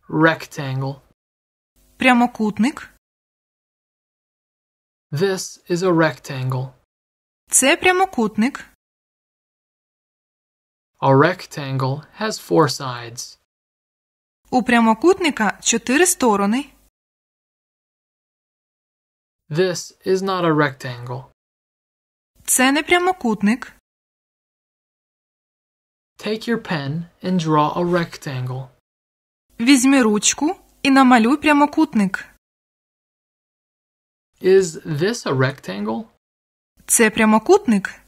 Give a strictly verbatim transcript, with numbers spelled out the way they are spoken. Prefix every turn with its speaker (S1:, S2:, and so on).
S1: Rectangle.
S2: Прямокутник.
S1: This is a rectangle.
S2: Це прямокутник.
S1: A rectangle has four sides.
S2: У прямокутника чотири сторони.
S1: This is not a rectangle.
S2: Це не прямокутник.
S1: Take your pen and draw a rectangle.
S2: Візьми ручку і намалюй прямокутник.
S1: Is this a rectangle?
S2: Це прямокутник.